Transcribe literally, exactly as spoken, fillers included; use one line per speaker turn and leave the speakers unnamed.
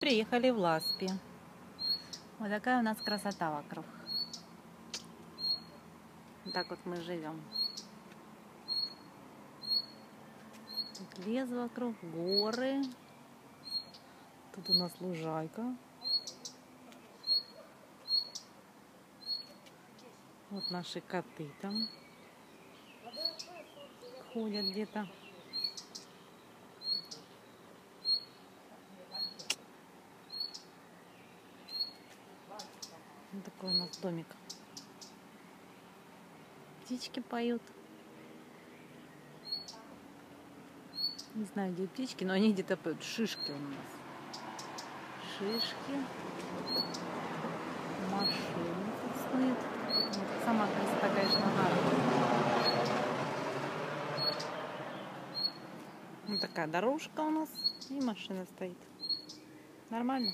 Приехали в Ласпи. Вот такая у нас красота вокруг. Вот так вот мы живем. Тут лес вокруг, горы. Тут у нас лужайка. Вот наши коты там ходят где-то. Вот такой у нас домик. Птички поют. Не знаю, где птички, но они где-то поют. Шишки у нас. Шишки. Машины тут стоят. Вот, сама красота, конечно, гарна. Вот такая дорожка у нас. И машина стоит. Нормально.